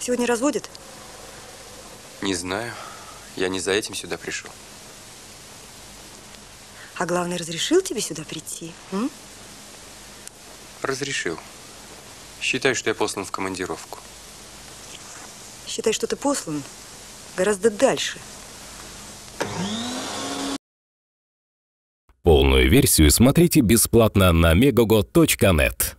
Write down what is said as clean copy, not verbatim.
сегодня разводят? Не знаю. Я не за этим сюда пришел. А главный разрешил тебе сюда прийти? М? Разрешил. Считай, что я послан в командировку. Считай, что ты послан гораздо дальше. Полную версию смотрите бесплатно на megogo.net.